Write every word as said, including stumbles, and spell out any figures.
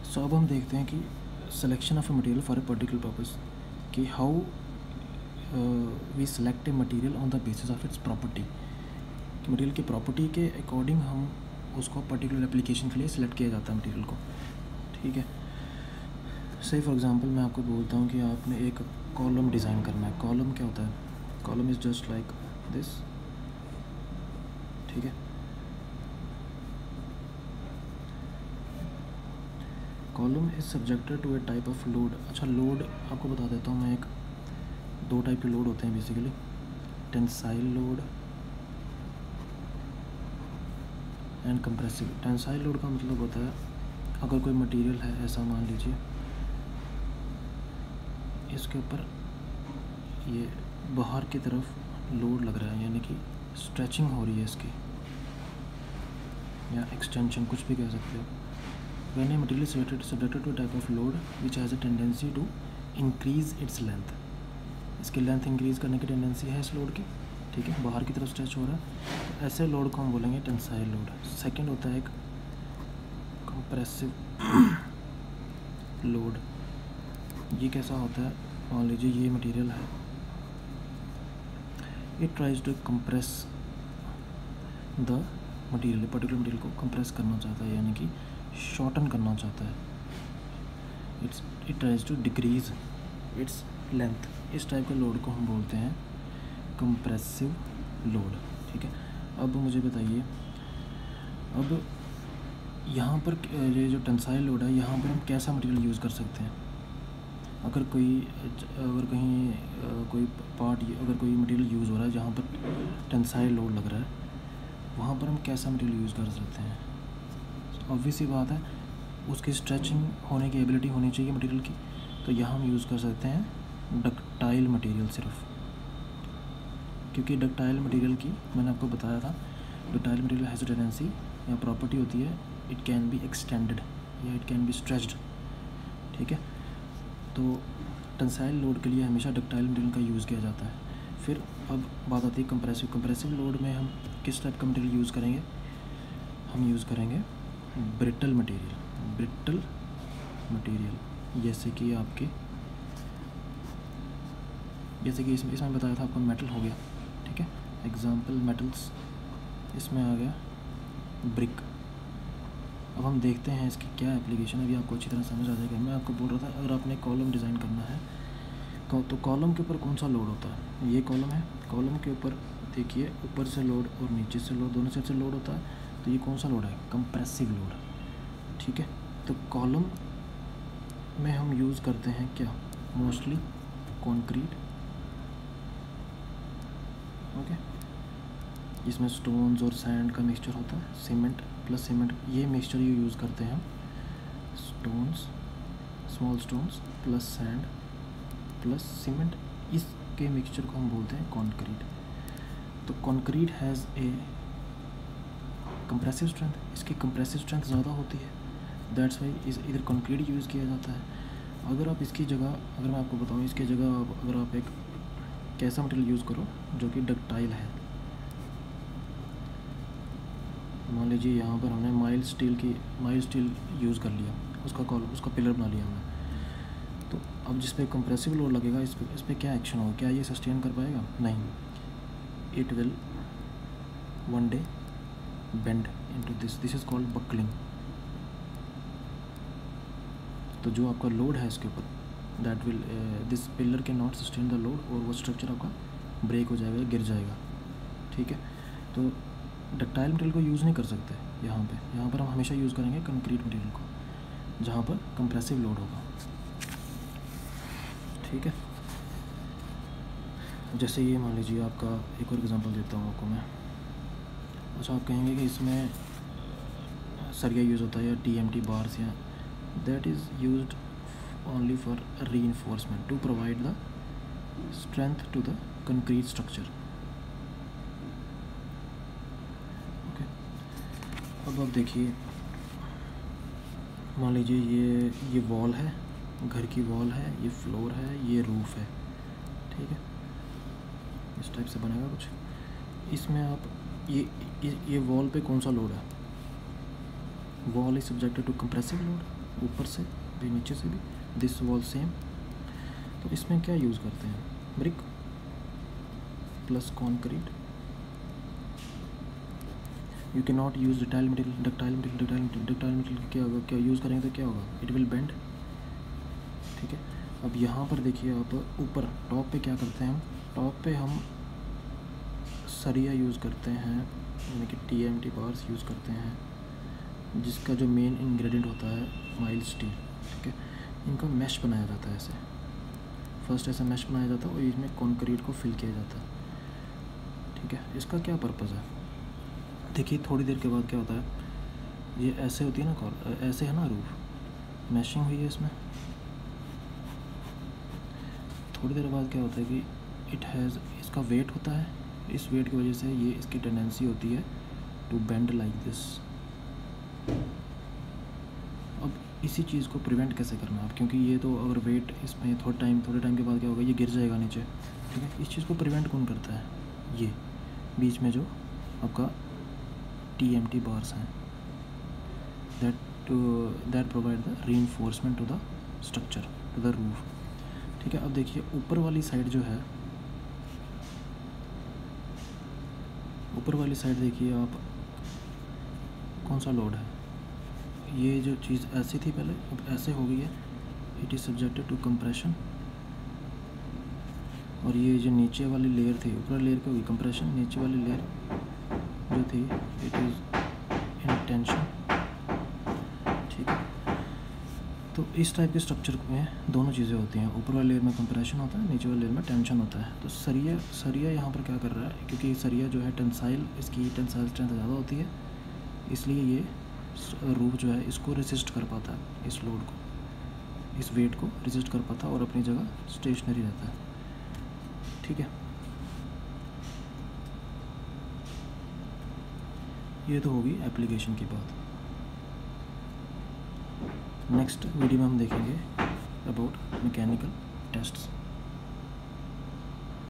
सो अब हम देखते हैं कि selection of a material for a particular purpose, कि how we select a material on the basis of its property. Material की प्रॉपर्टी के अकॉर्डिंग हम उसको पर्टिकुलर एप्लीकेशन के लिए सिलेक्ट किया जाता है मटेरियल को, ठीक है। से फॉर एग्जांपल मैं आपको बोलता हूँ कि आपने एक कॉलम डिज़ाइन करना है। कॉलम क्या होता है? Column is just like this, ठीक है। Column is subjected to a type of load. अच्छा, लोड आपको बता देता हूँ मैं। एक दो टाइप के लोड होते हैं basically, tensile load and compressive. Tensile load का मतलब होता है, अगर कोई मटेरियल है, ऐसा मान लीजिए इसके ऊपर ये बाहर की तरफ लोड लग रहा है, यानी कि स्ट्रेचिंग हो रही है इसकी, या एक्सटेंशन, कुछ भी कह सकते हो। When a material is subjected to type of load which has a tendency to increase its length. इसकी लेंथ इंक्रीज करने की टेंडेंसी है इस लोड की, ठीक है, बाहर की तरफ स्ट्रेच हो रहा है, तो ऐसे लोड को हम बोलेंगे टेंसाइल लोड। सेकंड होता है एक कंप्रेसिव लोड। ये कैसा होता है? मान लीजिए ये मटेरियल है, it tries to compress the material, particular material को कंप्रेस करना चाहता है, यानी कि शॉर्टन करना चाहता है। It's it tries to decrease its length. इस टाइप के लोड को हम बोलते हैं कंप्रेसिव लोड, ठीक है। अब मुझे बताइए, अब यहाँ पर ये जो टेंसाइल लोड है, यहाँ पर हम कैसा मटेरियल यूज़ कर सकते हैं? अगर कोई अगर कहीं कोई पार्ट, अगर कोई मटेरियल यूज़ हो रहा है जहाँ पर टेंसाइल लोड लग रहा है, वहाँ पर हम कैसा मटेरियल यूज़ कर सकते हैं? ऑब्वियस सी बात है, उसकी स्ट्रेचिंग होने की एबिलिटी होनी चाहिए मटेरियल की, तो यहाँ हम यूज़ कर सकते हैं डक्टाइल मटेरियल सिर्फ, क्योंकि डक्टाइल मटेरियल की मैंने आपको बताया था, ductile material has a tendency या प्रॉपर्टी होती है, इट कैन बी एक्सटेंडेड या इट कैन बी स्ट्रेच्ड, ठीक है। तो टेंसाइल लोड के लिए हमेशा डक्टाइल मटेरियल का यूज़ किया जाता है। फिर अब बात आती है कंप्रेसिव। कंप्रेसिव लोड में हम किस टाइप का मटेरियल यूज़ करेंगे? हम यूज़ करेंगे ब्रिटल मटेरियल। ब्रिटल मटेरियल जैसे कि आपके जैसे कि इसमें इसमें बताया था आपको मेटल हो गया, ठीक है, एग्जांपल मेटल्स, इसमें आ गया ब्रिक। अब हम देखते हैं इसकी क्या एप्लीकेशन है, अभी आपको अच्छी तरह समझ आ जाएगा। मैं आपको बोल रहा था, अगर आपने कॉलम डिज़ाइन करना है तो कॉलम के ऊपर कौन सा लोड होता है? ये कॉलम है, कॉलम के ऊपर देखिए ऊपर से लोड और नीचे से लोड, दोनों साइड से लोड होता है, तो ये कौन सा लोड है? कंप्रेसिव लोड, ठीक है। तो कॉलम में हम यूज़ करते हैं क्या? मोस्टली कंक्रीट, ओके, इसमें स्टोन्स और सैंड का मिक्सचर होता है, सीमेंट प्लस सीमेंट, ये मिक्सचर ये यूज़ करते हैं हम। Stones, small stones plus sand plus cement, इसके मिक्सचर को हम बोलते हैं कंक्रीट। तो concrete has a compressive strength, इसकी कंप्रेसिव स्ट्रेंथ ज़्यादा होती है, दैट्स वाई इस इधर कंक्रीट यूज़ किया जाता है। अगर आप इसकी जगह, अगर मैं आपको बताऊँ इसकी जगह, अगर आप एक कैसा मटेरियल यूज़ करो जो कि डक्टाइल है, मान लीजिए यहाँ पर हमने माइल्ड स्टील की माइल्ड स्टील यूज़ कर लिया, उसका कॉल उसका पिलर बना लिया हमने, तो अब जिस पे कंप्रेसिव लोड लगेगा, इस पर इस पर क्या एक्शन होगा? क्या ये सस्टेन कर पाएगा? नहीं, it will one day bend into this this is called buckling. तो जो आपका लोड है इसके ऊपर, that will this pillar can not sustain the load, और वो स्ट्रक्चर आपका ब्रेक हो जाएगा, गिर जाएगा, ठीक है। तो डक्टाइल मटेरियल को यूज़ नहीं कर सकते यहाँ पे। यहाँ पर हम हमेशा यूज़ करेंगे कंक्रीट मटेरियल को, जहाँ पर कंप्रेसिव लोड होगा, ठीक है। जैसे ये मान लीजिए आपका, एक और एग्जांपल देता हूँ आपको मैं। अच्छा, आप कहेंगे कि इसमें सरिया यूज़ होता है या टी एम टी बार्स, या that is used only for reinforcement to provide the strength to the concrete structure, okay. अब आप देखिए, मान लीजिए ये ये वॉल है, घर की वॉल है, ये फ्लोर है, ये रूफ़ है, ठीक है, इस टाइप से बनेगा कुछ। इसमें आप ये ये, ये वॉल पे कौन सा लोड है? Wall is subjected to compressive load, ऊपर से भी नीचे से भी, दिस वॉल सेम। तो इसमें क्या यूज़ करते हैं, brick plus concrete. You can not use ductile material, ductile material ductile material ductile material क्या होगा, क्या यूज़ करेंगे तो क्या होगा, इट विल बेंड। ठीक है, अब यहाँ पर देखिए आप ऊपर टॉप पे क्या करते हैं हम, टॉप पे हम सरिया यूज़ करते हैं, यानी कि T M T bars use करते हैं, जिसका जो मेन इंग्रेडिएंट होता है माइल्ड स्टील। ठीक है, इनका मैश बनाया जाता है ऐसे, फर्स्ट ऐसा मैश बनाया जाता है और इसमें कंक्रीट को फिल किया जाता है। ठीक है, इसका क्या पर्पज़ है, देखिए थोड़ी देर के बाद क्या होता है, ये ऐसे होती है ना कॉर, ऐसे है ना रूफ, मैशिंग हुई है इसमें। थोड़ी देर बाद क्या होता है कि इट हैज़, इसका वेट होता है, इस वेट की वजह से ये इसकी टेंडेंसी होती है टू बेंड लाइक दिस। अब इसी चीज़ को प्रिवेंट कैसे करना आप, क्योंकि ये तो अगर वेट इसमें थोड़ा टाइम थोड़े टाइम के बाद क्या होगा, ये गिर जाएगा नीचे। ठीक है, इस चीज़ को प्रिवेंट कौन करता है, ये बीच में जो आपका टी एम टी बार्स हैं, that that provide the reinforcement to the structure, to the roof. ठीक है, अब देखिए ऊपर वाली साइड जो है, ऊपर वाली साइड देखिए आप, कौन सा लोड है, ये जो चीज़ ऐसी थी पहले, अब ऐसे हो गई है, it is subjected to compression. और ये जो नीचे वाली लेयर थी, ऊपर लेयर की होगी कंप्रेशन, नीचे वाली लेयर जो थी इट इज़ इन टेंशन। ठीक है, तो इस टाइप के स्ट्रक्चर में दोनों चीज़ें होती हैं, ऊपर वाले लेयर में कंप्रेशन होता है, नीचे वाले लेयर में टेंशन होता है। तो सरिया सरिया यहाँ पर क्या कर रहा है, क्योंकि सरिया जो है टेंसाइल, इसकी टेंसाइल स्ट्रेंथ ज़्यादा होती है, इसलिए ये रूफ जो है इसको रेसिस्ट कर पाता है, इस लोड को, इस वेट को रेसिस्ट कर पाता है और अपनी जगह स्टेशनरी रहता है। ठीक है, ये तो होगी एप्लीकेशन की बात। नेक्स्ट वीडियो में हम देखेंगे अबाउट मैकेनिकल टेस्ट्स।